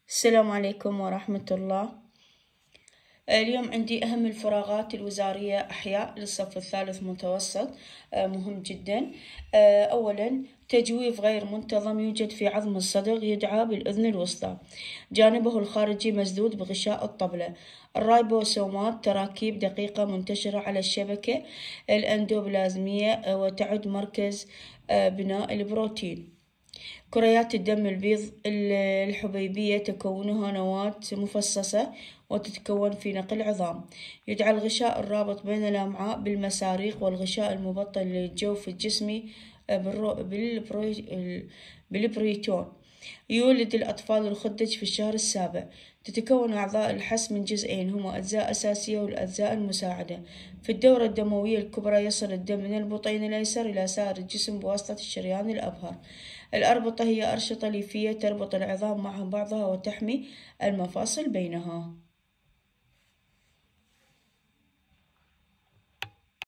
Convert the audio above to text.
السلام عليكم ورحمة الله. اليوم عندي أهم الفراغات الوزارية أحياء للصف الثالث متوسط. مهم جدا. أولا، تجويف غير منتظم يوجد في عظم الصدغ يدعى بالأذن الوسطى، جانبه الخارجي مسدود بغشاء الطبلة. الرايبوسومات تراكيب دقيقة منتشرة على الشبكة الأندوبلازمية وتعد مركز بناء البروتين. كريات الدم البيض الحبيبية تكونها نواة مفصصة وتتكون في نقل عظام. يدعى الغشاء الرابط بين الأمعاء بالمساريق، والغشاء المبطن للجوف الجسمي بالبريتون. يولد الأطفال الخدج في الشهر السابع. تتكون أعضاء الحس من جزئين هما أجزاء أساسية والأجزاء المساعدة. في الدورة الدموية الكبرى يصل الدم من البطين الأيسر إلى سائر الجسم بواسطة الشريان الأبهر. الأربطة هي أرشطة ليفية تربط العظام مع بعضها وتحمي المفاصل بينها.